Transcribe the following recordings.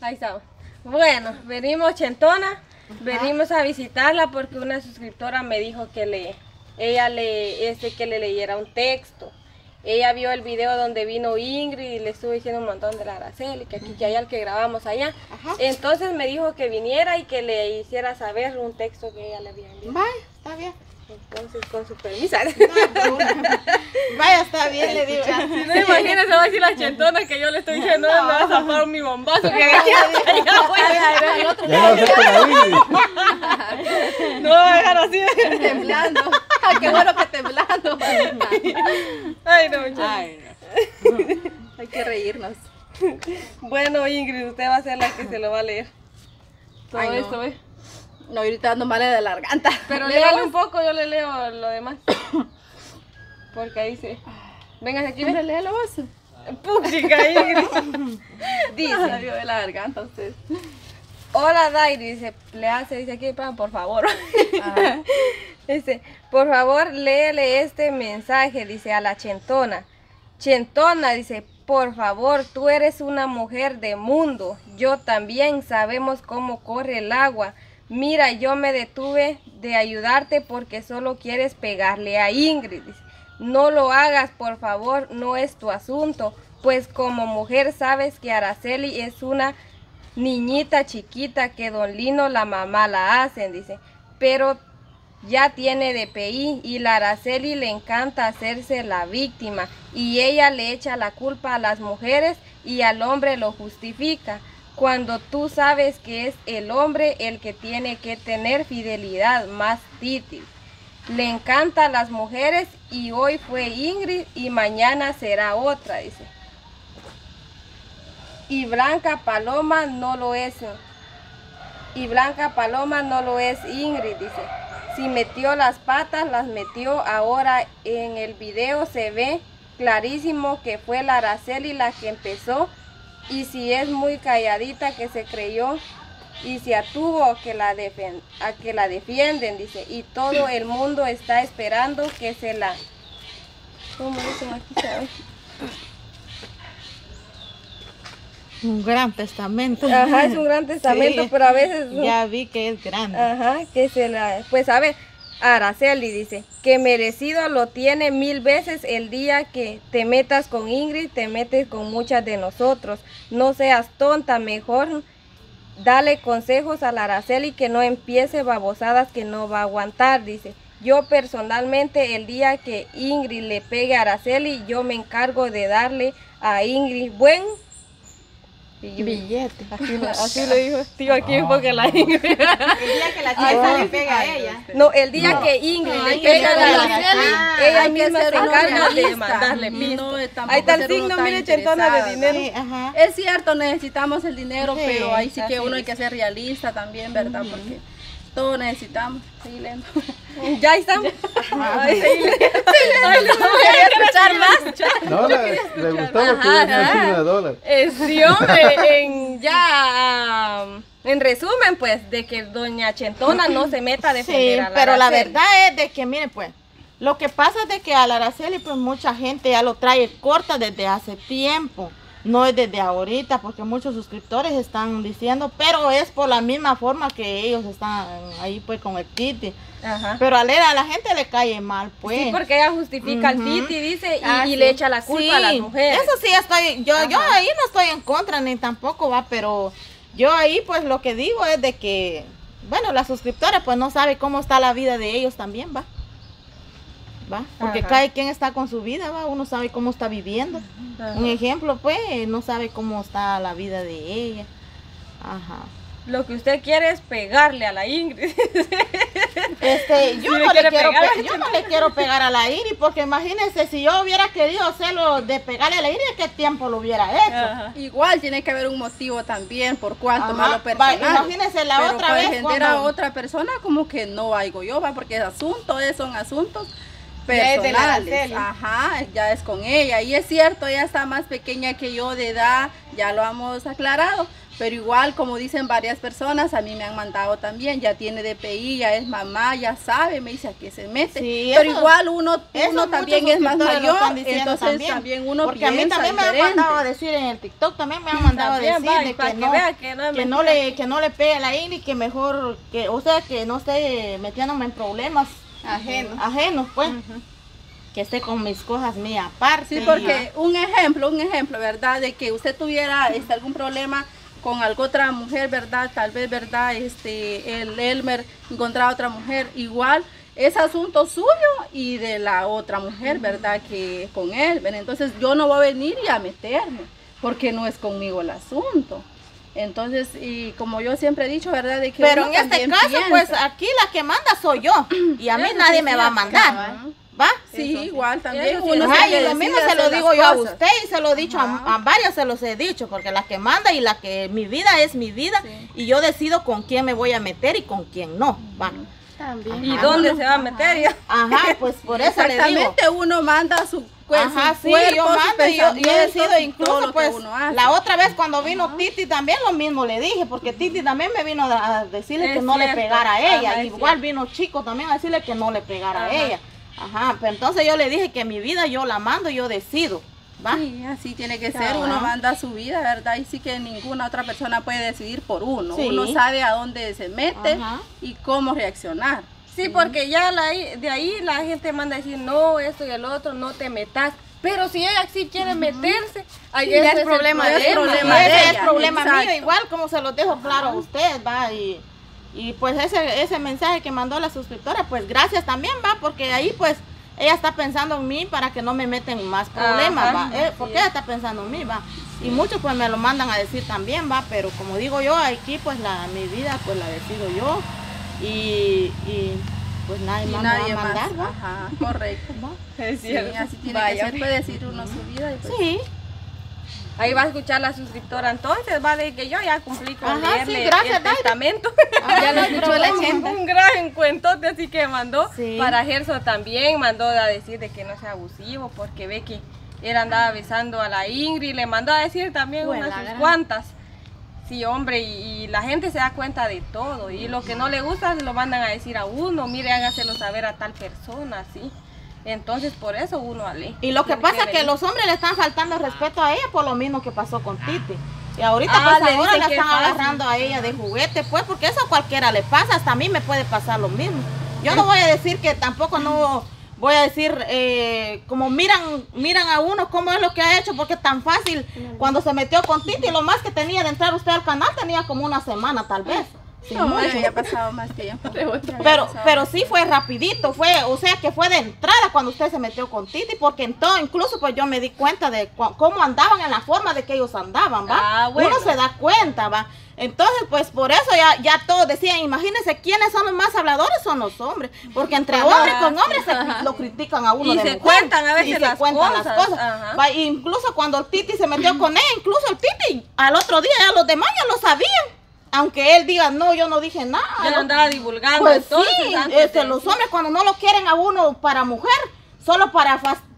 Ahí está. Bueno, venimos Chentona, venimos a visitarla porque una suscriptora me dijo que que le leyera un texto. Ella vio el video donde vino Ingrid y le estuve diciendo un montón de la Araceli, que aquí, que allá el que grabamos allá. Ajá. Entonces me dijo que viniera y que le hiciera saber un texto que ella le había enviado. Vaya, está bien. Entonces, con su permiso. Vaya, está bien, le digo. Si no, imagínese, va a decir la Chentona que yo le estoy diciendo, no, me va a zafar mi bombazo. Que no va a dejar así. Temblando. Ay, qué bueno que temblando. Ay, no, muchachos. Ay, no. Hay que reírnos. Bueno, Ingrid, usted va a ser la que se lo va a leer. Todo Ay, no. esto, ¿ves? No, ahorita ando mal de la garganta. Pero léale un poco, yo le leo lo demás. Porque ahí sí. Véngase aquí, ¿Ven? Léalo vos. Puchica, Ingrid. Dice. Ay, de la garganta usted. Hola, Dairi, dice, dice aquí, por favor. Dice, por favor, léele este mensaje, dice, a la Chentona. Chentona, dice, por favor, tú eres una mujer de mundo. Yo también sabemos cómo corre el agua. Mira, yo me detuve de ayudarte porque solo quieres pegarle a Ingrid. Dice, no lo hagas, por favor, no es tu asunto. Pues como mujer sabes que Araceli es una niñita chiquita que don Lino, la mamá la hacen, dice. Pero ya tiene DPI y la Araceli le encanta hacerse la víctima. Y ella le echa la culpa a las mujeres y al hombre lo justifica. Cuando tú sabes que es el hombre el que tiene que tener fidelidad, más Titi. Le encantan las mujeres y hoy fue Ingrid y mañana será otra, dice. Y Blanca Paloma no lo es. Y Blanca Paloma no lo es Ingrid, dice. Si metió las patas, las metió. Ahora en el video se ve clarísimo que fue la Araceli la que empezó. Y si es muy calladita que se creyó y se atuvo a que la defienden, dice, y todo el mundo está esperando que se la... ¿Cómo dicen aquí, sabes? Un gran testamento. Ajá, es un gran testamento, sí, pero a veces... Ya vi que es grande. Ajá, que se la... Pues a ver, Araceli dice, que merecido lo tiene 1000 veces el día que te metas con Ingrid, te metes con muchas de nosotros. No seas tonta, mejor dale consejos a la Araceli que no empiece babosadas que no va a aguantar, dice. Yo personalmente el día que Ingrid le pegue a Araceli, yo me encargo de darle a Ingrid buen billete. Así le dijo, tío, aquí porque la Ingrid. El día que la chica le pega a ella. No, el día que Ingrid le pega a la Araceli, ella misma se encarga de mandarle pistas. Ahí está el signo, mire, Chentona, de dinero. Sí, ajá. Es cierto, necesitamos el dinero, Sí, pero ahí sí que así uno hay que ser realista también, ¿verdad? Porque todos necesitamos. Seguir leyendo. Ya estamos. Ay, quería escuchar más. No, le gustaba que era el signo de dólar. Sí, hombre, en resumen, pues, de que doña Chentona no se meta a defender a la pero la Araceli. verdad es de que, mire, pues, lo que pasa es de que a la Araceli, pues, mucha gente ya lo trae corta desde hace tiempo. No es desde ahorita, porque muchos suscriptores están diciendo, pero es por la misma forma que ellos están ahí, pues, con el Titi. Ajá. Pero a la gente le cae mal, pues. Sí, porque ella justifica al Titi, dice, y le echa la culpa a las mujeres. Eso sí estoy, yo ahí no estoy en contra ni tampoco va, pero yo ahí pues lo que digo es de que, bueno, las suscriptoras pues no sabe cómo está la vida de ellos también, va. Porque cada quien está con su vida, va, uno sabe cómo está viviendo. Un ejemplo, pues, no sabe cómo está la vida de ella. Ajá. Lo que usted quiere es pegarle a la Ingrid. Yo no le quiero pegar a la Ingrid, porque imagínense, si yo hubiera querido hacerlo de pegarle a la Ingrid, ¿qué tiempo lo hubiera hecho? Ajá. Igual tiene que haber un motivo también por cuál tomarlo personal. Imagínense la pero otra para vez defender a otra persona como que no hago yo, va, porque son asuntos. Ya es de la personales. Araceli. Ajá, ya es con ella. Y es cierto, ella está más pequeña que yo de edad, ya lo hemos aclarado. Pero igual, como dicen varias personas, a mí me han mandado también, ya tiene DPI, ya es mamá, ya sabe, me dice a qué se mete. Sí, pero eso- igual uno también es más suscriptores lo mayor, están diciendo entonces también uno porque a mí piensa también me han diferente. mandado a decir en el TikTok, también me han mandado a También, decir va, de y para que que vea que no es mentira. que no le pegue a la Ingrid, que mejor, que, o sea, que no esté metiéndome en problemas ajenos, pues. Que esté con mis cosas mías aparte. Sí, porque un ejemplo, ¿verdad? De que usted tuviera algún problema con alguna otra mujer, ¿verdad? Tal vez, ¿verdad? El Elmer encontraba otra mujer, igual es asunto suyo y de la otra mujer, ¿verdad? Que con él, ¿verdad? Entonces yo no voy a venir y a meterme, porque no es conmigo el asunto. Entonces, y como yo siempre he dicho, ¿verdad? De que Pero uno en este también caso, piensa. pues aquí la que manda soy yo. Y a mí Eso nadie sí me es va a cierto, mandar. cabal. ¿Va? Sí, Eso sí. igual también Eso sí, uno es Ajá, se y lo decide mismo se hacer lo las digo yo a cosas. usted y se lo he dicho a varios, se los he dicho, porque la que manda y la que mi vida es mi vida Sí. y yo decido con quién me voy a meter y con quién no. Va. También. ¿Y Ajá. dónde se va a meter ya? Ajá, pues por eso le digo. Exactamente, uno manda su cuerpo, Ajá, sí, yo mando y yo decido incluso pues la otra vez cuando vino Titi también lo mismo le dije, porque Titi también me vino a decirle Es que no le cierto. pegara a ella, Ajá, es igual cierto. vino Chico también a decirle que no le pegara a Ajá. ella. Ajá, pero entonces yo le dije que mi vida yo la mando, yo decido, ¿va? Sí, así tiene que ser, Cabal. uno manda su vida, ¿verdad? Y sí que ninguna otra persona puede decidir por uno. Sí. Uno sabe a dónde se mete Ajá. y cómo reaccionar. Sí, porque ya de ahí la gente manda a decir, no, esto y el otro, no te metas. Pero si ella sí quiere meterse, ahí Sí, ese ya es es el problema problema. de ella. Sí, de ese es ella, problema exacto. mío, igual como se los dejo claro a usted, va, y pues ese mensaje que mandó la suscriptora, pues gracias también, va, porque ahí pues ella está pensando en mí para que no me meten más problemas, Ajá, va, porque ella está pensando en mí, va, y muchos pues me lo mandan a decir también, va, pero como digo yo, aquí pues mi vida pues la decido yo, y pues nadie Y más nadie me va a mandar, más. va. Ajá, correcto. Es Sí, cierto. así tiene Vaya. que ser, puede decir uno su vida y pues, Sí, Ahí va a escuchar la suscriptora entonces, va de que yo ya cumplí con Ajá, sí, leerle gracias, el Daira. testamento. Ya lo escuchó la gente. Un gran cuentote así que mandó. Sí. Para Gerson también mandó a decir de que no sea abusivo porque ve que él andaba besando a la Ingrid, le mandó a decir también Buena unas sus gran. cuantas. Sí, hombre, y la gente se da cuenta de todo y lo que no le gusta se lo mandan a decir a uno, mire, hágaselo saber a tal persona, así. Entonces por eso uno ale. Y lo que Tiene pasa es que venir. los hombres le están faltando respeto a ella por lo mismo que pasó con Titi. Y ahorita Ah, pues le ahora dicen la que están es fácil. agarrando a ella de juguete, pues, porque eso a cualquiera le pasa, hasta a mí me puede pasar lo mismo. Yo no voy a decir que tampoco no voy a decir como miran a uno cómo es lo que ha hecho, porque es tan fácil cuando se metió con Titi, lo más que tenía de entrar usted al canal tenía como una semana tal vez. sin no, mucho. ya había pasado más tiempo. Ya había pasado Pero sí fue rapidito, o sea que fue de entrada cuando usted se metió con Titi, porque incluso pues yo me di cuenta de cómo andaban en la forma de que ellos andaban, ¿va? Ah, bueno. Uno se da cuenta, ¿va? Entonces pues por eso ya todos decían, imagínense quiénes son los más habladores, son los hombres, porque entre hombres con hombres lo critican a uno Y de se mujer, cuentan a veces y se las cuentan las cosas, cosas. ajá. ¿Va? Incluso cuando el Titi se metió con ella, incluso el Titi al otro día ya los demás ya lo sabían. Aunque él diga, no, yo no dije nada. Ya lo andaba divulgando Pues entonces. sí, antes de- los hombres cuando no lo quieren a uno para mujer, solo para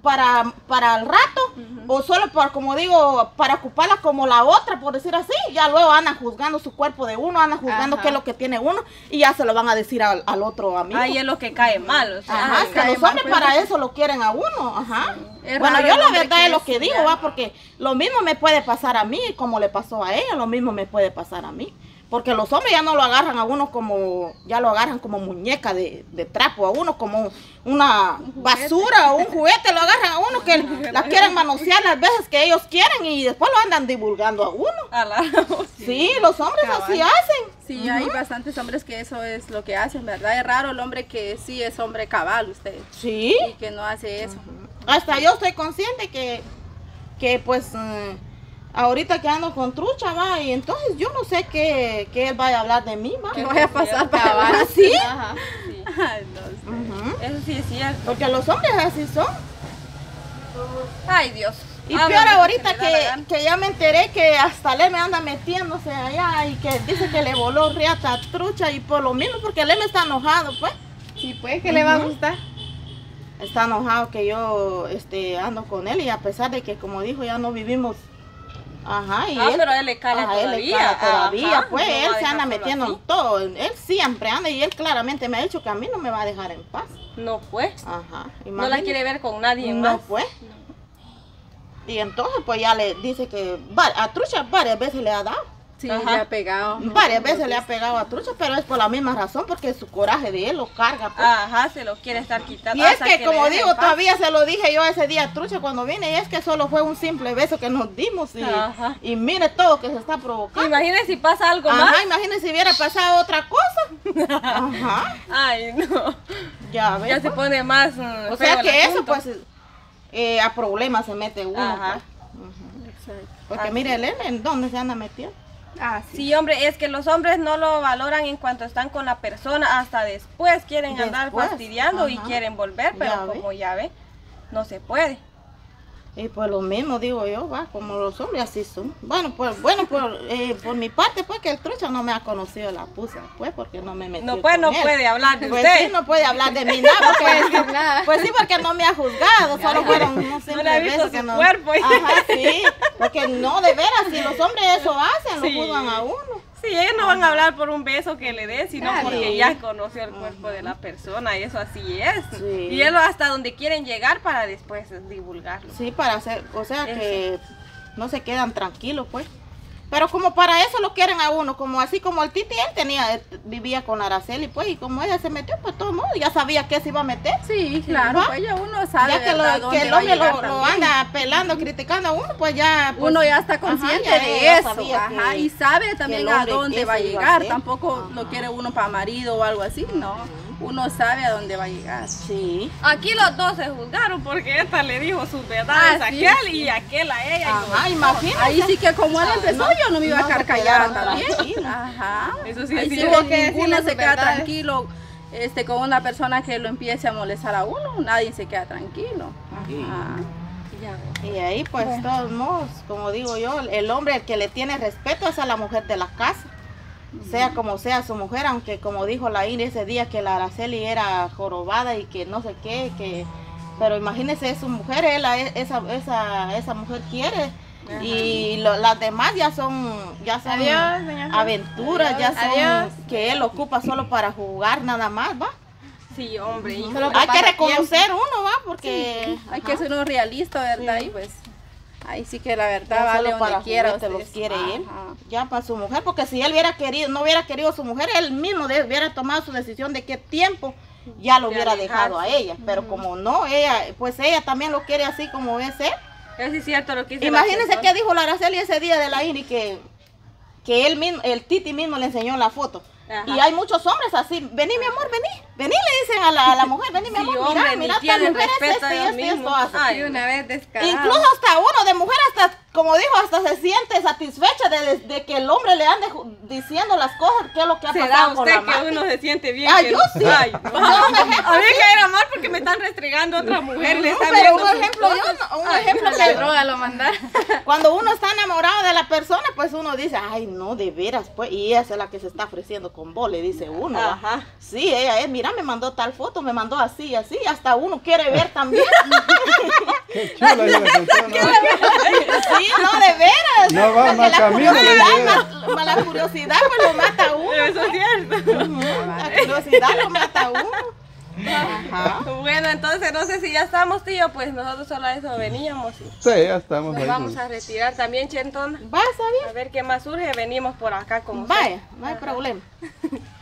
el rato, o solo para, como digo, para ocuparla como la otra, por decir así, ya luego andan juzgando su cuerpo de uno, andan juzgando Ajá. qué es lo que tiene uno, y ya se lo van a decir al otro amigo. Ahí es lo que cae mal. O sea, Ajá, ay, que cae los mal, hombres pues. para eso lo quieren a uno, ajá. Es Bueno, raro yo el la hombre verdad que es lo es que digo, ya. va, porque lo mismo me puede pasar a mí, como le pasó a ella, lo mismo me puede pasar a mí. Porque los hombres ya no lo agarran a uno como, ya lo agarran como muñeca de trapo, a uno como una basura o un juguete, lo agarran a uno que la quieren manosear las veces que ellos quieren y después lo andan divulgando a uno. a la- Sí, los hombres así hacen. Sí, hay bastantes hombres que eso es lo que hacen, ¿verdad? Es raro el hombre que sí es hombre cabal, usted, Sí, y que no hace eso. hasta yo estoy consciente que pues ahorita que ando con trucha, va, y entonces yo no sé que él vaya a hablar de mí, va. ¿Qué vaya a pasar para cabal. abajo? ¿Sí? Ajá, sí. Ay, no sé. Ujú. Eso sí es cierto. Porque los hombres así son. Ay, Dios. Y Habla peor lo que ahorita se le da la gana. que ya me enteré que hasta le me anda metiéndose allá y que dice que le voló riata a trucha y por lo mismo porque le me está enojado, pues. Sí, pues que le va a gustar. está enojado que yo ando con él y a pesar de que como dijo ya no vivimos. Ajá, y pero él le cala todavía. Él le cala todavía, Ajá, pues no él va a se anda dejar metiendo solo en todo. Él siempre anda y él claramente me ha dicho que a mí no me va a dejar en paz. No pues. Ajá. No la quiere ver con nadie No más. pues. Y entonces pues ya le dice que a Trucha varias veces le ha dado. Sí, Ajá. le ha pegado. Varias veces le ha pegado a Trucha, pero es por la misma razón, porque su coraje de él lo carga. Pues. Ajá, se lo quiere estar quitando. Y es hasta que le como deje digo, en paz. todavía se lo dije yo ese día a Trucha cuando vine, y es que solo fue un simple beso que nos dimos Ajá. y mire todo que se está provocando. Imagínese si pasa algo más. Ajá, imagínese si hubiera pasado otra cosa. Ajá, Ay, no. ya ves. Ya se pone más. O feo sea el que eso asunto. pues a problemas se mete uno. Ajá. Pues. Ujú. Exacto. Porque Así mire, él en dónde se anda metiendo. Ah, sí. Sí, hombre, es que los hombres no lo valoran en cuanto están con la persona, hasta después quieren andar Después, fastidiando y ajá. quieren volver, pero Ya ve. como ya ve, no se puede. Y pues lo mismo digo yo, va, como los hombres así son. Bueno, por mi parte, pues que el Trucha no me ha conocido la pusa, pues porque no me metió No, pues con no él. puede hablar de Pues usted. sí, no puede hablar de mí nada, porque, pues sí, porque no me ha juzgado, solo fueron no sé, No le ha visto veces que su cuerpo. Ajá, sí, porque no, de veras, si los hombres eso hacen, Sí. lo juzgan a uno. Sí, ellos no van a hablar por un beso que le dé, sino Claro. porque ya conoció el cuerpo de la persona y eso así es. Sí. Y es hasta donde quieren llegar para después divulgarlo. Sí, para hacer, o sea que no se quedan tranquilos, pues. Pero como para eso lo quieren a uno, como así como el Titi, vivía con Araceli, pues, y como ella se metió, pues todo el mundo ya sabía que se iba a meter. Sí, claro, ¿va? pues ya uno sabe Ya que, ¿verdad? que dónde el va a hombre llegar lo también. anda pelando, criticando a uno, pues ya... pues, Uno ya está consciente ajá, de ya eso, sabía ajá, que- y sabe que también el a hombre dónde eso va a iba a llegar, hacer. tampoco lo quiere uno para marido o algo así, no, uno sabe a dónde va a llegar. Sí. Aquí los dos se juzgaron porque esta le dijo sus verdades Ah, a sí, aquel y aquel a ella. Ajá, imagínate. Ahí sí que como él empezó, no, yo no me iba a no quedar se callada quedaron también. tranquilos. Ajá. Eso sí Ahí es sí cierto. que Que ninguno decirle se sus queda verdades. tranquilo con una persona que lo empiece a molestar a uno, nadie se queda tranquilo. Ajá. Y ahí, pues, de todos modos, como digo yo, el hombre el que le tiene respeto es a la mujer de la casa. Sea como sea su mujer, aunque como dijo la Ine ese día que la Araceli era jorobada y que no sé qué, pero imagínese, es su mujer, esa mujer quiere. Ajá. Y las demás ya son Adiós, doña Juan. aventuras, Adiós. ya son Adiós. que él ocupa solo para jugar nada más, ¿va? Sí, hombre. hijo. Solo Hay que pasa reconocer uno, ¿va? Porque Hay que ser uno realista, ¿verdad? Sí. Y pues ahí sí que la verdad ya vale solo donde para quiera. juguete los ustedes. quiere él, Ajá. ya para su mujer, porque si él no hubiera querido a su mujer, él mismo hubiera tomado su decisión de qué tiempo ya lo De hubiera alejarse. dejado a ella, pero como no, ella también lo quiere así como es él. Eso sí es cierto lo que dice. Imagínense la qué dijo la Araceli ese día de la INI, que él mismo, el Titi mismo le enseñó la foto. Ajá. Y hay muchos hombres así, vení mi amor, vení, le dicen a la mujer, vení mi Sí, amor, hombre, ni mira, esta tienen mujer es respeto esto y a ellos esto y esto mismos. hace. Ay, una vez descarado. Incluso hasta uno de mujer, hasta como dijo, hasta se siente satisfecha de que el hombre le ande diciendo las cosas, qué es lo que ha ¿será pasado con la usted que amante. uno se siente bien? Ah, que yo no- sí. Ay, no. Yo, un ejemplo, A mí me caerá mal porque me están restregando a otra mujer. Le No, están pero viendo un sus ejemplo, cosas. un Ay, ejemplo La que droga lo mandar. cuando uno está enamorado de la persona, pues uno dice, ay no, de veras, pues, y ella es la que se está ofreciendo con vos, le dice uno. ¿va? Ajá. Sí, ella es, mira, me mandó tal foto, me mandó así, así, hasta uno quiere ver también. Qué chula esa persona. Sí, no, de veras. No va Porque más la camino, le curiosidad, digo. la curiosidad, pues lo mata a uno. Eso es cierto. La curiosidad lo mata a uno. Ajá. Bueno, entonces no sé si ya estamos, tío, pues nosotros solo a eso veníamos y Sí, ya estamos nos ahí. vamos a retirar también, Chentón. Va, está A bien. ver qué más surge, venimos por acá con usted. Vaya, no hay problema.